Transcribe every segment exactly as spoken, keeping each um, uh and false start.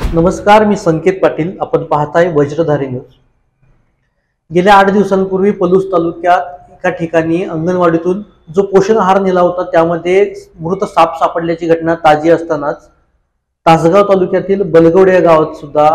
नमस्कार, मी संकेत पाटील. आपण पाहताय वज्रधारी न्यूज. गेल्या आठ दिवसांपूर्वी पलूस तालुक्यात एका ठिकाणी अंगणवाडीतून जो पोषण आहार नेला होता त्यामध्ये मृत साप सापडल्याची घटना ताजी असतानाच तासगाव तालुक्यातील बलगवडे या गावात सुद्धा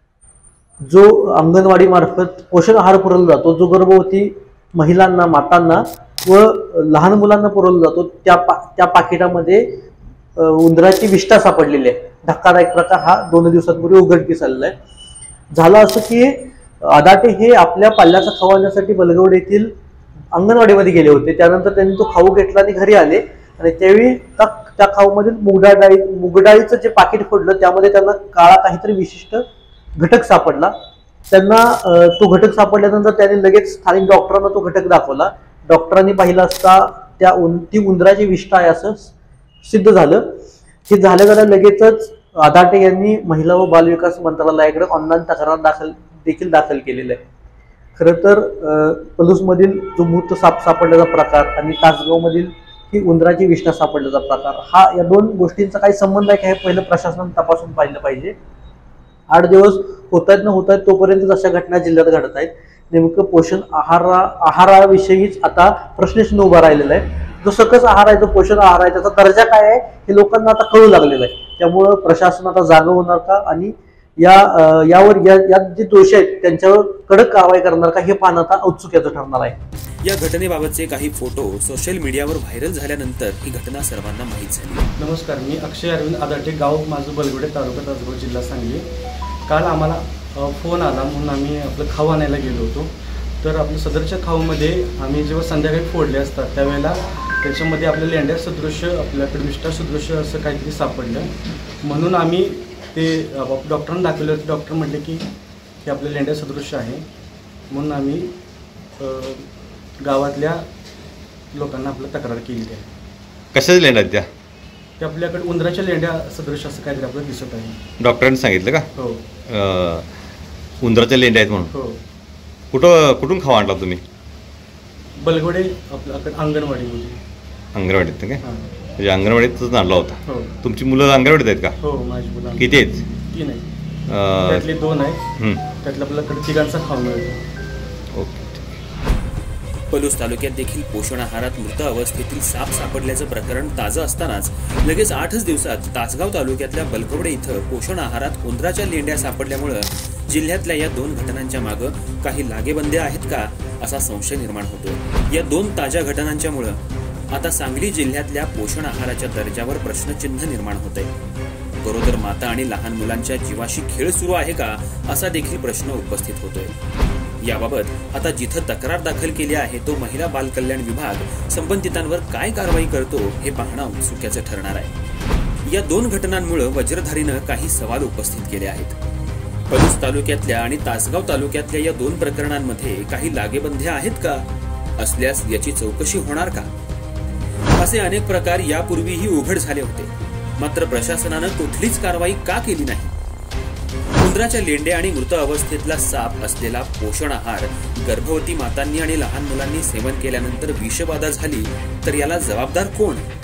जो अंगणवाडी मार्फत पोषण आहार पुरवला जातो, जो गर्भवती महिलांना, मातांना व लहान मुलांना पुरवला जातो, त्या पा त्या पाकिटामध्ये उंदराची विष्ठा सापडलेली आहे. धक्कादायक प्रकार हा दोन दिवसांपूर्वी उघडकीस आलेला आहे. झालं असं की आदाटे हे आपल्या पाल्याचा खाऊ आणण्यासाठी बलगवडे येथील अंगणवाडीमध्ये गेले होते. त्यानंतर त्यांनी तो खाऊ घेतला आणि घरी आले आणि त्यावेळी त्या खाऊमधील मुगडाळ डाळी मुगडाळीचं जे पाकिट फोडलं त्यामध्ये त्यांना काळा काहीतरी विशिष्ट घटक सापडला. त्यांना तो घटक सापडल्यानंतर त्यांनी लगेच स्थानिक डॉक्टरांना तो घटक दाखवला. डॉक्टरांनी पाहिलं असता त्या ती उंदराची विष्ठा आहे असं सिद्ध झालं. हे झाल्यावर लगेचच आदाटे यांनी महिला व बालविकास मंत्रालयाकडे ऑनलाईन तक्रार दाखल देखील दाखल केलेला आहे. खरं तर पलूसमधील जो मृत साप सापडल्याचा प्रकार आणि तासगावमधील ही उंदराची विष्ठा सापडल्याचा प्रकार हा या दोन गोष्टींचा काही संबंध आहे का हे पहिलं प्रशासनाने तपासून पाहिलं पाहिजे. आठ दिवस होत आहेत न होत आहेत तोपर्यंत अशा घटना जिल्ह्यात घडत आहेत. नेमकं पोषण आहारा आहाराविषयीच आता प्रश्नचिन्ह उभा राहिलेला आहे. जो सकस आहार आहे, जो पोषण आहार आहे, त्याचा दर्जा काय आहे हे लोकांना आता कळू लागलेलं आहे. त्यामुळं प्रशासन आता जागं होणार का आणि या यावर या यात जे दोषी आहेत त्यांच्यावर कडक कारवाई करणार का हे पाहणं आता औत्सुक्याचं ठरणार आहे. या घटनेबाबतचे काही फोटो सोशल मीडियावर व्हायरल झाल्यानंतर ही घटना सर्वांना माहीत झाली. नमस्कार, मी अक्षय अरविंद आदाटे, गाव माझं बलगवडे, तालुका तासगाव, जिल्हा सांगली. काल आम्हाला फोन आला म्हणून आम्ही आपलं खाऊ आणायला गेलो होतो. तर आपल्या सदरच्या खाऊमध्ये आम्ही जेव्हा संध्याकाळी फोडले असतात त्यावेळेला त्याच्यामध्ये आपल्या लेंड्या सदृश्य, आपल्याकडे विष्ठा सदृश्य असं काहीतरी सापडलं. म्हणून आम्ही ते डॉक्टरांना दाखवलं. डॉक्टर म्हटले की हे आपल्या लेंड्या सदृश्य आहे. म्हणून आम्ही गावातल्या लोकांना आपलं तक्रार केली आहे. कशाच्या लेंड्या आहेत त्या? ते आपल्याकडे उंदराच्या लेंड्या सदृश्य असं काहीतरी आपल्याला दिसत आहे. डॉक्टरांनी सांगितलं का? हो, उंदराच्या लेंड्या आहेत म्हणून. हो. कुठं कुठून खाऊ आणला तुम्ही? बलगवडे आपल्याकडे अंगणवाडीमध्ये. अंगणवाडीत काय? म्हणजे अंगणवाडीतच आणला होता. हो. तुमची मुलं अंगणवाडीत आहेत का? हो, माझी मुलं. किती आहेत? तीन आहेत. त्यातले दोन आहेत. त्यातल्या आपल्याकडे तिघांचा खाऊ मिळतो. ओके. पलूस तालुक्यात देखील पोषण आहारात मृत अवस्थेतील साप सापडल्याचं प्रकरण ताजं असतानाच लगेच आठच दिवसात तासगाव तालुक्यातल्या बलगवडे इथं पोषण आहारात उंदराच्या लेंड्या सापडल्यामुळं जिल्ह्यातल्या या दोन घटनांच्या मागं काही लागेबंदे आहेत का असा संशय निर्माण होतो. या दोन ताज्या घटनांच्या मुळे आता सांगली जिल्ह्यातल्या पोषण आहाराच्या दर्जावर प्रश्नचिन्ह निर्माण होत आहे. गरोदर माता आणि लहान मुलांच्या जीवाशी खेळ सुरू आहे का असा देखील प्रश्न उपस्थित होतोय. याबाबत आता जिथं तक्रार दाखल केली आहे तो महिला बाल कल्याण विभाग संबंधितांवर काय कारवाई करतो हे पाहणं औत्सुक्याचं ठरणार आहे. या दोन घटनांमुळे वज्रधारीनं काही सवाल उपस्थित केले आहेत. पलूस तालुक्यातल्या आणि तासगाव तालुक्यातल्या या दोन प्रकरणांमध्ये काही लागेबंधे आहेत का? असल्यास याची चौकशी होणार का? असे अनेक प्रकार यापूर्वीही उघड झाले होते, मात्र प्रशासनानं कुठलीच कारवाई का केली नाही? उंदराच्या लेंड्या आणि मृत अवस्थेतला साप असलेला पोषण आहार गर्भवती मातांनी आणि लहान मुलांनी सेवन केल्यानंतर विषबाधा झाली तर याला जबाबदार कोण?